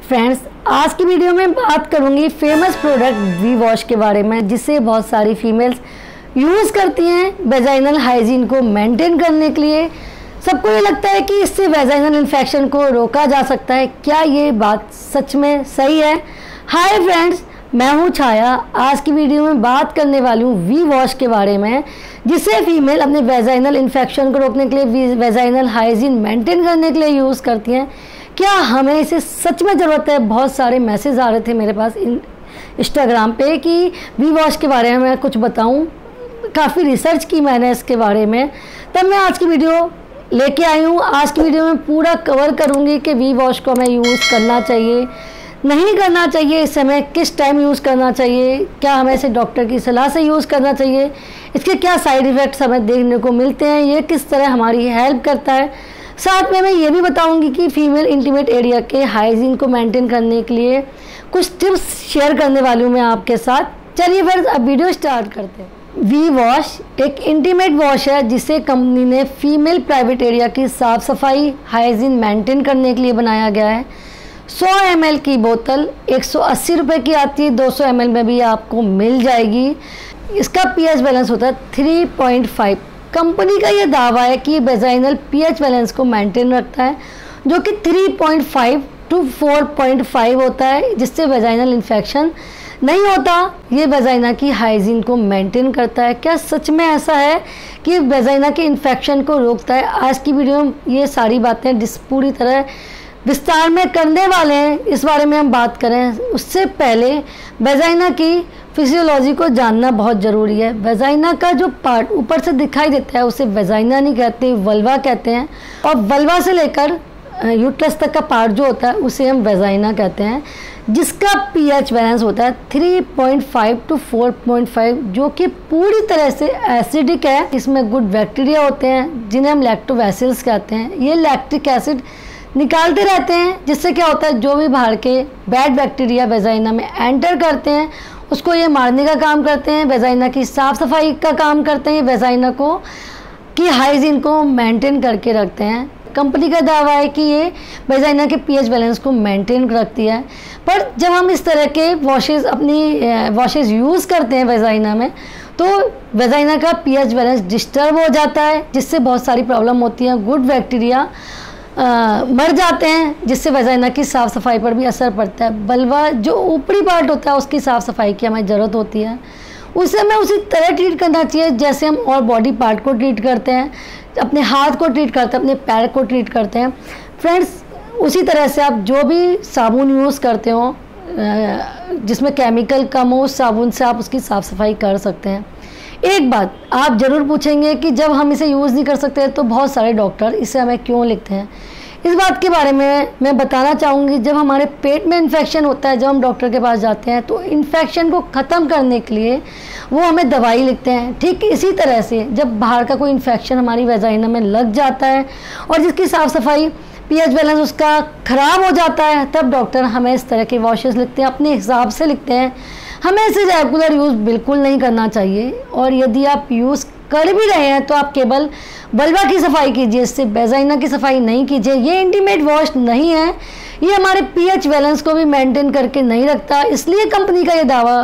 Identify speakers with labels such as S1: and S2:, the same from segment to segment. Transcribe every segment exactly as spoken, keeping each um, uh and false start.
S1: Friends, आज की video में बात करूंगी फेमस प्रोडक्ट वी वॉश के बारे में, जिसे बहुत सारी फीमेल्स यूज़ करती हैं वेजाइनल हाइजीन को मेंटेन करने के लिए। सबको ये लगता है कि इससे वेजाइनल इन्फेक्शन को रोका जा सकता है। क्या ये बात सच में सही है? हाय फ्रेंड्स, मैं हूँ छाया। आज की वीडियो में बात करने वाली हूँ वी वॉश के बारे में, जिसे फीमेल अपने वेजाइनल इन्फेक्शन को रोकने के लिए, वेजाइनल हाइजीन मेंटेन करने के लिए यूज़ करती हैं। क्या हमें इसे सच में ज़रूरत है? बहुत सारे मैसेज आ रहे थे मेरे पास इंस्टाग्राम पे कि वी वॉश के बारे में मैं कुछ बताऊं। काफ़ी रिसर्च की मैंने इसके बारे में, तब मैं आज की वीडियो लेके आई हूँ। आज की वीडियो में पूरा कवर करूँगी कि वी वॉश को हमें यूज़ करना चाहिए, नहीं करना चाहिए, इस समय किस टाइम यूज़ करना चाहिए, क्या हमें इसे डॉक्टर की सलाह से यूज़ करना चाहिए, इसके क्या साइड इफ़ेक्ट्स हमें देखने को मिलते हैं, ये किस तरह हमारी हेल्प करता है। साथ में मैं ये भी बताऊंगी कि फीमेल इंटीमेट एरिया के हाइजीन को मेंटेन करने के लिए कुछ टिप्स शेयर करने वाली हूँ मैं आपके साथ। चलिए फिर अब वीडियो स्टार्ट करते हैं। वी वॉश एक इंटीमेट वॉश है जिसे कंपनी ने फीमेल प्राइवेट एरिया की साफ़ सफाई हाइजीन मेंटेन करने के लिए बनाया गया है। सौ एम एल की बोतल एक सौ अस्सी रुपये की आती है, दो सौ एम एल में भी आपको मिल जाएगी। इसका पीएच बैलेंस होता है थ्री पॉइंट फाइव। कंपनी का ये दावा है कि वेजाइनल पीएच बैलेंस को मेंटेन रखता है, जो कि three point five to four point five होता है, जिससे वेजाइनल इन्फेक्शन नहीं होता। ये वेजाइना की हाइजीन को मेंटेन करता है। क्या सच में ऐसा है कि वेजाइना के इन्फेक्शन को रोकता है? आज की वीडियो में ये सारी बातें जिस पूरी तरह विस्तार में करने वाले हैं, इस बारे में हम बात करें। उससे पहले वेजाइना की फिजियोलॉजी को जानना बहुत ज़रूरी है। वेजाइना का जो पार्ट ऊपर से दिखाई देता है उसे वेजाइना नहीं कहते, वल्वा कहते हैं। और वल्वा से लेकर यूट्रस तक का पार्ट जो होता है उसे हम वेजाइना कहते हैं, जिसका पीएच बैलेंस होता है three point five to four point five, जो कि पूरी तरह से एसिडिक है। इसमें गुड बैक्टीरिया होते हैं जिन्हें हम लैक्टोबैसिलस कहते हैं। ये लैक्टिक एसिड निकालते रहते हैं, जिससे क्या होता है, जो भी बाहर के बैड बैक्टीरिया वेजाइना में एंटर करते हैं उसको ये मारने का काम करते हैं, वेजाइना की साफ़ सफाई का काम करते हैं, वेजाइना को की हाइजीन को मेंटेन करके रखते हैं। कंपनी का दावा है कि ये वेजाइना के पीएच बैलेंस को मेंटेन रखती है। पर जब हम इस तरह के वॉशेज़ अपनी वॉशेज़ यूज़ करते हैं वेजाइना में, तो वेजाइना का पीएच बैलेंस डिस्टर्ब हो जाता है, जिससे बहुत सारी प्रॉब्लम होती हैं। गुड बैक्टीरिया आ, मर जाते हैं, जिससे वेजाइना की साफ़ सफाई पर भी असर पड़ता है। बल्वा जो ऊपरी पार्ट होता है उसकी साफ़ सफाई की हमें ज़रूरत होती है। उसे हमें उसी तरह ट्रीट करना चाहिए जैसे हम और बॉडी पार्ट को ट्रीट करते हैं, अपने हाथ को ट्रीट करते हैं, अपने पैर को ट्रीट करते हैं। फ्रेंड्स, उसी तरह से आप जो भी साबुन यूज़ करते हो जिसमें केमिकल कम हो, उस साबुन से आप उसकी साफ़ सफाई कर सकते हैं। एक बात आप ज़रूर पूछेंगे कि जब हम इसे यूज़ नहीं कर सकते तो बहुत सारे डॉक्टर इसे हमें क्यों लिखते हैं। इस बात के बारे में मैं बताना चाहूँगी, जब हमारे पेट में इन्फेक्शन होता है, जब हम डॉक्टर के पास जाते हैं तो इन्फेक्शन को ख़त्म करने के लिए वो हमें दवाई लिखते हैं। ठीक इसी तरह से जब बाहर का कोई इन्फेक्शन हमारी वेजाइना में लग जाता है और जिसकी साफ़ सफाई पीएच बैलेंस उसका ख़राब हो जाता है, तब डॉक्टर हमें इस तरह के वॉशेस लिखते हैं, अपने हिसाब से लिखते हैं। हमें इसे रेगुलर यूज़ बिल्कुल नहीं करना चाहिए, और यदि आप यूज़ कर भी रहे हैं तो आप केवल वल्वा की सफाई कीजिए, इससे वेजाइना की सफाई नहीं कीजिए। ये इंटीमेट वॉश नहीं है, ये हमारे पीएच बैलेंस को भी मेंटेन करके नहीं रखता, इसलिए कंपनी का ये दावा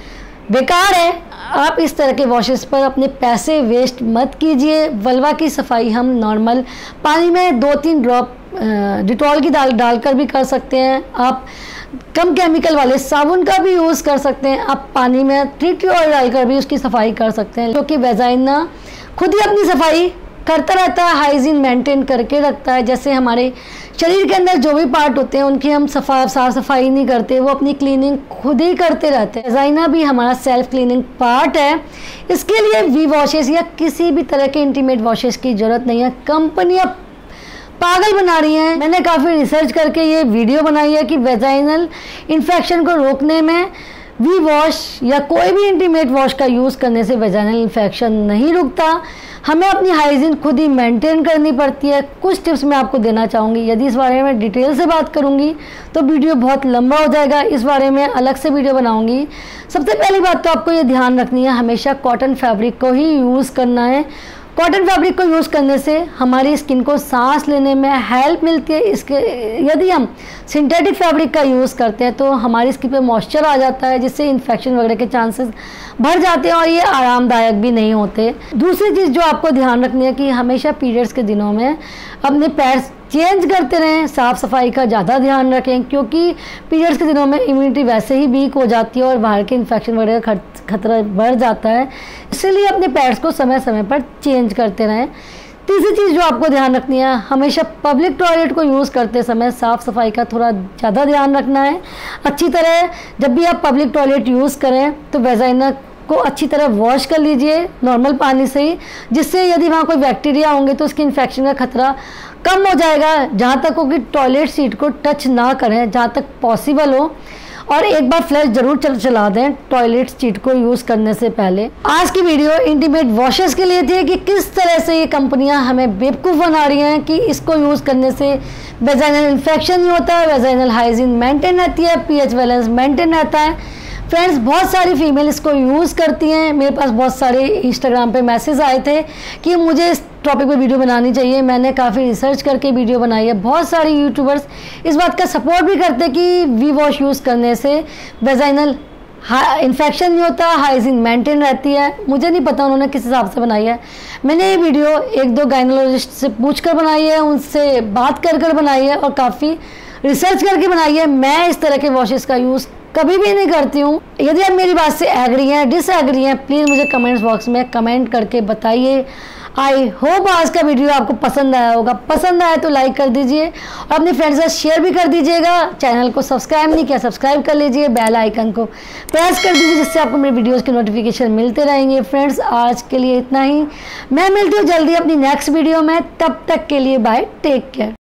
S1: बेकार है। आप इस तरह के वॉशेस पर अपने पैसे वेस्ट मत कीजिए। वल्वा की सफाई हम नॉर्मल पानी में दो तीन ड्रॉप डिटॉल की डाल डालकर भी कर सकते हैं। आप कम केमिकल वाले साबुन का भी यूज़ कर सकते हैं। आप पानी में ट्रीटी ऑयल डालकर भी उसकी सफाई कर सकते हैं, क्योंकि वेजाइना खुद ही अपनी सफाई करता रहता है, हाइजीन मेंटेन करके रखता है। जैसे हमारे शरीर के अंदर जो भी पार्ट होते हैं उनकी हम सफा साफ सफाई नहीं करते, वो अपनी क्लीनिंग खुद ही करते रहते हैं। वेजाइना भी हमारा सेल्फ क्लीनिंग पार्ट है। इसके लिए वी वॉशेस या किसी भी तरह के इंटीमेट वॉशेस की ज़रूरत नहीं है। कंपनियाँ पागल बना रही हैं। मैंने काफ़ी रिसर्च करके ये वीडियो बनाई है कि वेजाइनल इन्फेक्शन को रोकने में वी वॉश या कोई भी इंटीमेट वॉश का यूज़ करने से वेजाइनल इन्फेक्शन नहीं रुकता। हमें अपनी हाइजीन खुद ही मेंटेन करनी पड़ती है। कुछ टिप्स मैं आपको देना चाहूँगी। यदि इस बारे में डिटेल से बात करूँगी तो वीडियो बहुत लंबा हो जाएगा, इस बारे में अलग से वीडियो बनाऊँगी। सबसे पहली बात तो आपको ये ध्यान रखनी है, हमेशा कॉटन फैब्रिक को ही यूज़ करना है। कॉटन फैब्रिक को यूज़ करने से हमारी स्किन को सांस लेने में हेल्प मिलती है। इसके यदि हम सिंथेटिक फैब्रिक का यूज़ करते हैं तो हमारी स्किन पे मॉइस्चर आ जाता है, जिससे इन्फेक्शन वगैरह के चांसेस बढ़ जाते हैं और ये आरामदायक भी नहीं होते। दूसरी चीज़ जो आपको ध्यान रखनी है कि हमेशा पीरियड्स के दिनों में अपने पैड्स चेंज करते रहें, साफ़ सफाई का ज़्यादा ध्यान रखें, क्योंकि पीरियड्स के दिनों में इम्यूनिटी वैसे ही वीक हो जाती है और बाहर के इन्फेक्शन वगैरह का खतरा बढ़ जाता है। इसलिए अपने पैड्स को समय समय पर चेंज करते रहें। तीसरी चीज़ जो आपको ध्यान रखनी है, हमेशा पब्लिक टॉयलेट को यूज़ करते समय साफ़ सफाई का थोड़ा ज़्यादा ध्यान रखना है। अच्छी तरह जब भी आप पब्लिक टॉयलेट यूज़ करें तो वेजाइना को अच्छी तरह वॉश कर लीजिए नॉर्मल पानी से ही, जिससे यदि वहाँ कोई बैक्टीरिया होंगे तो उसकी इन्फेक्शन का खतरा कम हो जाएगा। जहाँ तक हो कि टॉयलेट सीट को टच ना करें जहाँ तक पॉसिबल हो, और एक बार फ्लैश जरूर चल चला दें टॉयलेट सीट को यूज़ करने से पहले। आज की वीडियो इंटीमेट वॉशेस के लिए थी कि किस तरह से ये कंपनियां हमें बेवकूफ़ बना रही हैं कि इसको यूज़ करने से वेजाइनल इन्फेक्शन नहीं होता है, वेजाइनल हाइजीन मेंटेन रहती है, पीएच बैलेंस मेंटेन रहता है। फ्रेंड्स, बहुत सारी फीमेल इसको यूज़ करती हैं। मेरे पास बहुत सारे इंस्टाग्राम पे मैसेज आए थे कि मुझे इस टॉपिक पे वीडियो बनानी चाहिए। मैंने काफ़ी रिसर्च करके वीडियो बनाई है। बहुत सारे यूट्यूबर्स इस बात का सपोर्ट भी करते हैं कि वी वॉश यूज़ करने से वेजाइनल इन्फेक्शन नहीं होता, हाइजीन मेंटेन रहती है। मुझे नहीं पता उन्होंने किस हिसाब से बनाई है। मैंने ये वीडियो एक दो गायनोलॉजिस्ट से पूछ कर बनाई है, उनसे बात कर कर बनाई है और काफ़ी रिसर्च करके बनाई है। मैं इस तरह के वॉशेस का यूज़ कभी भी नहीं करती हूँ। यदि आप मेरी बात से एग्री हैं, डिसएग्री हैं, प्लीज़ मुझे कमेंट्स बॉक्स में कमेंट करके बताइए। आई होप आज का वीडियो आपको पसंद आया होगा। पसंद आया तो लाइक कर दीजिए और अपने फ्रेंड्स के साथ शेयर भी कर दीजिएगा। चैनल को सब्सक्राइब नहीं किया, सब्सक्राइब कर लीजिए, बेल आइकन को प्रेस कर दीजिए, जिससे आपको मेरे वीडियोस के नोटिफिकेशन मिलते रहेंगे। फ्रेंड्स, आज के लिए इतना ही। मैं मिलती हूँ जल्दी अपनी नेक्स्ट वीडियो में। तब तक के लिए बाय, टेक केयर।